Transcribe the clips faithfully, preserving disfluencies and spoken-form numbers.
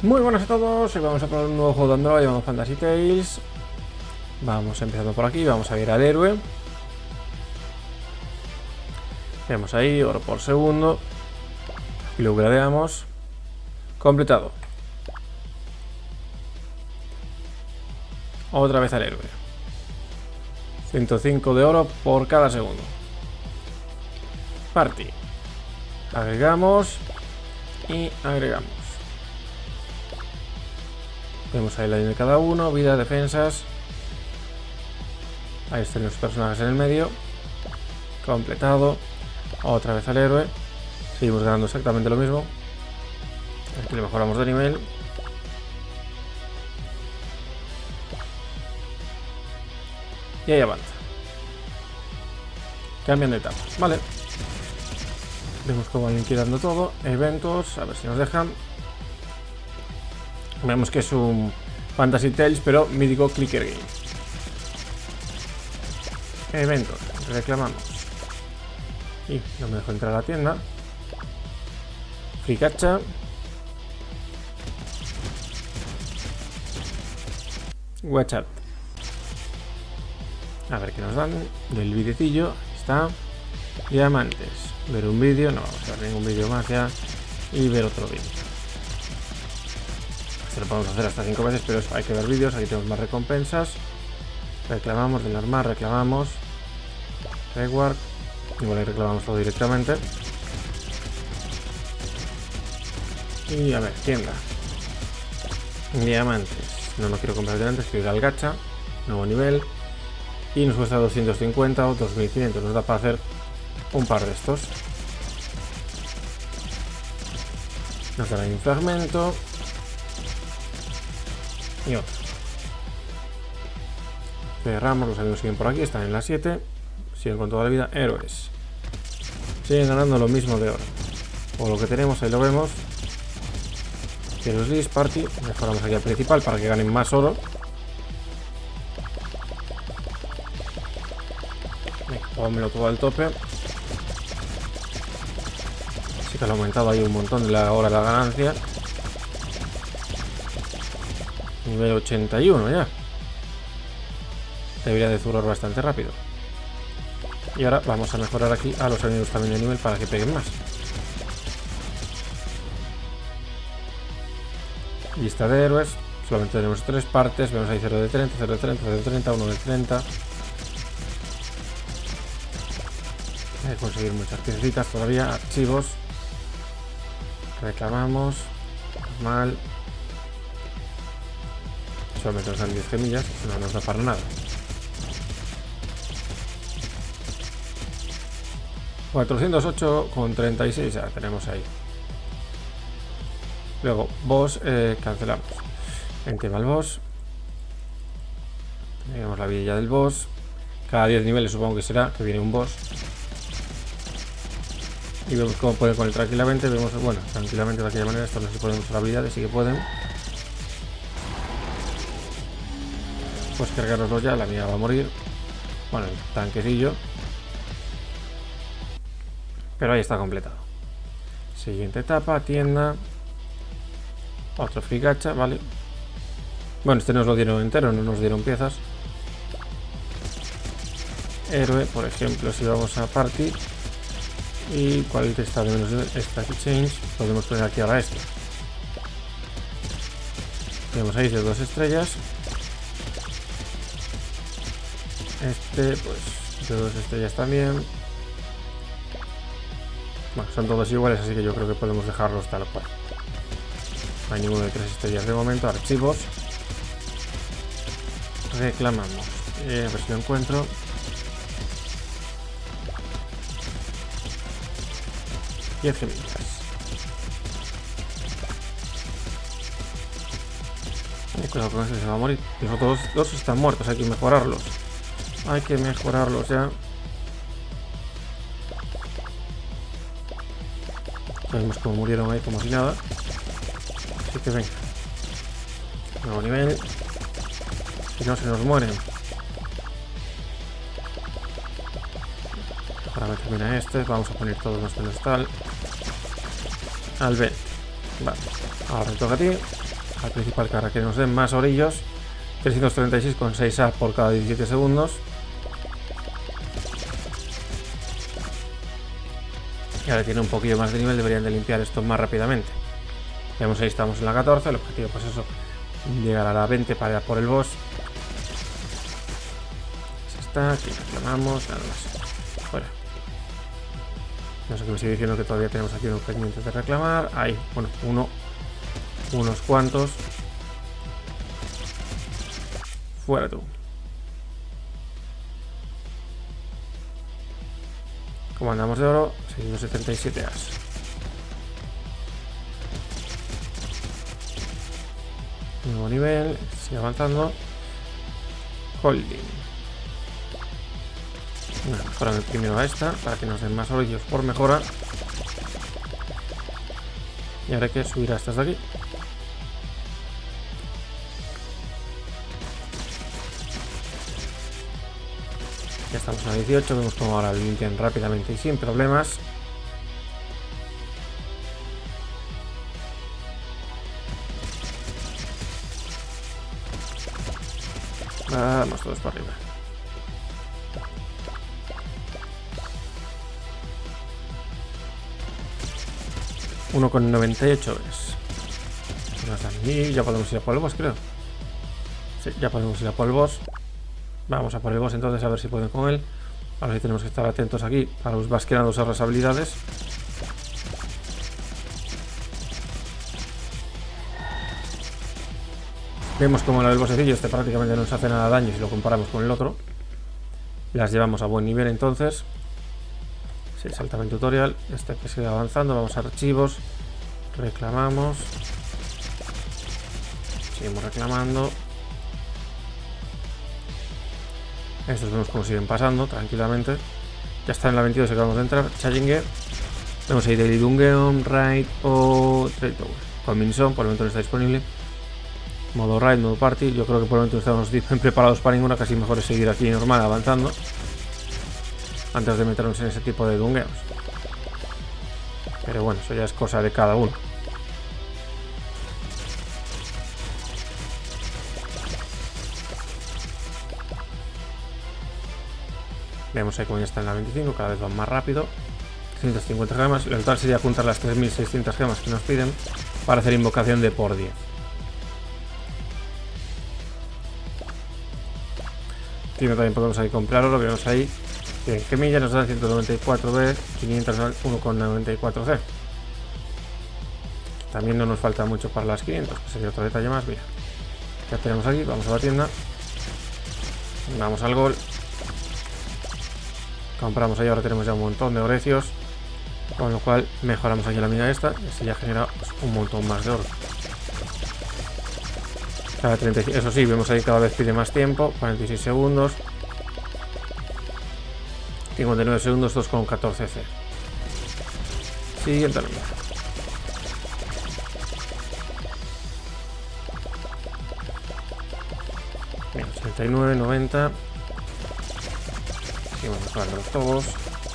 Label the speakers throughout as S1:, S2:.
S1: Muy buenas a todos, hoy vamos a probar un nuevo juego de Android llamado Fantasy Tales. Vamos empezando por aquí, vamos a ir al héroe. Vemos ahí, oro por segundo. Y lo gradeamos. Completado. Otra vez al héroe. ciento cinco de oro por cada segundo. Party. Agregamos. Y agregamos. Vemos ahí la de cada uno, vida, defensas. Ahí están los personajes en el medio. Completado. Otra vez al héroe. Seguimos ganando exactamente lo mismo. Aquí le mejoramos de nivel. Y ahí avanza. Cambian de etapa. Vale. Vemos cómo van liquidando todo. Eventos. A ver si nos dejan. Vemos que es un Fantasy Tales, pero mítico Clicker Game. Eventos. Reclamamos. Y no me dejo entrar a la tienda. Free Gacha. Watch out. A ver qué nos dan del videcillo. Ahí está. Diamantes. Ver un vídeo. No vamos a ver ningún vídeo más ya. Y ver otro vídeo. Esto lo podemos hacer hasta cinco veces, pero eso, hay que ver vídeos. Aquí tenemos más recompensas. Reclamamos del armar. Reclamamos. Reward. Igual ahí reclamamos todo directamente. Y a ver, tienda. Diamantes. No, no quiero comprar diamantes, quiero ir al gacha. Nuevo nivel. Y nos cuesta doscientos cincuenta o dos mil quinientos. Nos da para hacer un par de estos. Nos dará un fragmento. Y otro. Cerramos, los amigos siguen por aquí, están en la siete. Siguen con toda la vida. Héroes. Siguen ganando lo mismo de oro. O lo que tenemos, ahí lo vemos. Heroes List, Party. Mejoramos aquí al principal para que ganen más oro. Venga, pónmelo todo al tope. Sí que lo ha aumentado ahí un montón de la hora de la ganancia. Nivel ochenta y uno ya. Debería de zurar bastante rápido. Y ahora vamos a mejorar aquí a los enemigos también de nivel para que peguen más. Lista de héroes. Solamente tenemos tres partes. Vemos ahí cero de treinta, cero de treinta, cero de treinta, uno de treinta. Hay que conseguir muchas piecitas todavía. Archivos. Reclamamos. Normal. Solamente nos dan diez gemillas. No nos da para nada. cuatrocientos ocho con treinta y seis ya tenemos ahí. Luego, boss, eh, cancelamos. En tema el boss. Tenemos la vida del boss. Cada diez niveles supongo que será que viene un boss. Y vemos cómo pueden con él tranquilamente. Vemos, bueno, tranquilamente de aquella manera. Esto no se pueden usar habilidades, sí que pueden. Pues cargaroslo ya, la mía va a morir. Bueno, el tanquecillo. Pero ahí está completado. Siguiente etapa, tienda. Otro free gacha, vale. Bueno, este nos lo dieron entero, no nos dieron piezas. Héroe, por ejemplo, si vamos a party. Y cuál está de menos esta change, podemos poner aquí ahora este. Tenemos ahí de dos estrellas. Este, pues, de dos estrellas también. Bueno, son todos iguales, así que yo creo que podemos dejarlos tal cual. No hay ninguno de tres estrellas de momento. Archivos. Reclamamos. Eh, a ver si lo encuentro. diez gemillas. Eh, cuidado con ese, se va a morir. Los otros dos están muertos, hay que mejorarlos. Hay que mejorarlos ya. Vemos como murieron ahí como si nada. Así que venga. Nuevo nivel. Y no se nos mueren. Ahora me termina este. Vamos a poner todos los pedestal. Al B. Vale. Ahora te toca a ti. al principal para que nos den más orillos. trescientos treinta y seis con seis A por cada diecisiete segundos. Y ahora tiene un poquillo más de nivel, deberían de limpiar esto más rápidamente. Vemos ahí estamos en la catorce, el objetivo pues eso, llegar a la veinte para ir a por el boss. Ahí está, aquí reclamamos, nada más. Fuera. No sé qué me estoy diciendo, que todavía tenemos aquí unos pendientes de reclamar. Ahí, bueno, uno, unos cuantos. Fuera tú. Como andamos de oro, seiscientos setenta y siete as. Nuevo nivel, sigue avanzando. Holding. Bueno, mejorando primero a esta para que nos den más orillos por mejora. Y ahora hay que subir a estas de aquí. Ya estamos en la dieciocho, vemos como ahora limpian rápidamente y sin problemas. Vamos todos para arriba. uno con noventa y ocho es. Y ya podemos ir a por el boss, creo. Sí, ya podemos ir a por el boss. Vamos a por el boss entonces, a ver si pueden con él. Ahora sí tenemos que estar atentos aquí para los basqueando usar las habilidades. Vemos como el bossecillo este prácticamente no nos hace nada de daño si lo comparamos con el otro. Las llevamos a buen nivel entonces. Sí, saltame en tutorial. Este que sigue avanzando. Vamos a archivos. Reclamamos. Seguimos reclamando. Estos vemos cómo siguen pasando tranquilamente. Ya está en la veintidós, acabamos de entrar. Challenge. Vemos ahí Daily Dungeon, Raid o Trade Tower. Con Minson, por el momento no está disponible. Modo Raid, modo Party. Yo creo que por el momento no estamos preparados para ninguna. Casi mejor es seguir aquí normal, avanzando, antes de meternos en ese tipo de dungeons. Pero bueno, eso ya es cosa de cada uno. Vemos ahí como ya está en la veinticinco, cada vez van más rápido. trescientas cincuenta gemas. Lo total sería juntar las tres mil seiscientas gemas que nos piden para hacer invocación de por diez. Y también podemos ahí comprarlo, lo vemos ahí. Bien, que milla nos dan ciento noventa y cuatro B, quinientos uno con noventa y cuatro C. También no nos falta mucho para las quinientas, que sería otro detalle más. Mira, ya tenemos aquí, vamos a la tienda. Vamos al gol. Compramos ahí, ahora tenemos ya un montón de orecios, con lo cual mejoramos aquí la mina esta y así ya genera pues, un montón más de oro. Cada treinta y cinco, eso sí, vemos ahí cada vez pide más tiempo, cuarenta y seis segundos, cincuenta y nueve segundos, dos con catorce C. Siguiente nómina. Bien, ochenta y nueve, noventa. Seguimos mejorándolos todos.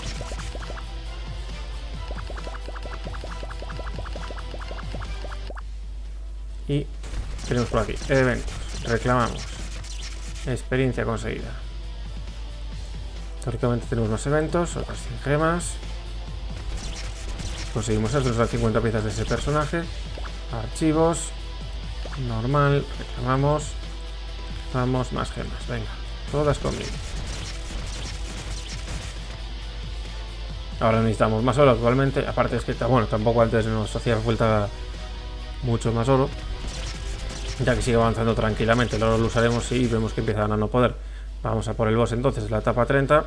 S1: Y tenemos por aquí eventos, reclamamos, experiencia conseguida. Teóricamente tenemos más eventos, otras cien gemas. Conseguimos esto, nos da cincuenta piezas de ese personaje. Archivos, normal, reclamamos, reclamamos más gemas, venga, todas conmigo. Ahora necesitamos más oro actualmente, aparte es que bueno, tampoco antes nos hacía falta mucho más oro, ya que sigue avanzando tranquilamente. El oro lo usaremos si vemos que empiezan a no poder. Vamos a por el boss entonces, la etapa treinta.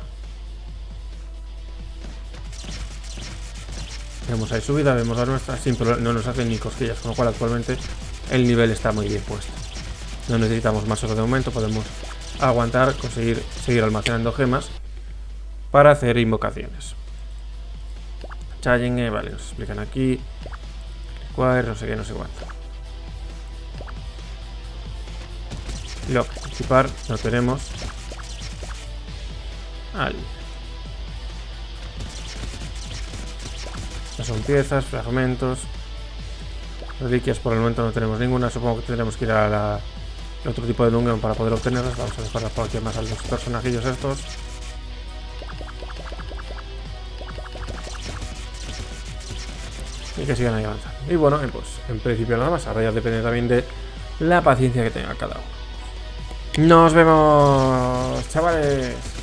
S1: Vemos ahí subida, vemos la nuestra, sin problema, no nos hacen ni cosquillas, con lo cual actualmente el nivel está muy bien puesto. No necesitamos más oro de momento, podemos aguantar, conseguir seguir almacenando gemas para hacer invocaciones. Challenge, vale, nos explican aquí. Require, no sé qué, no sé cuánto. Lock, equipar, no tenemos. Al. Estas son piezas, fragmentos. Reliquias por el momento no tenemos ninguna. Supongo que tendremos que ir a la, a otro tipo de dungeon para poder obtenerlas. Vamos a dejarlas por aquí más a los personajillos estos. Y que sigan ahí avanzando. Y bueno, pues en principio nada más. Ahora ya depende también de la paciencia que tenga cada uno. Nos vemos, chavales.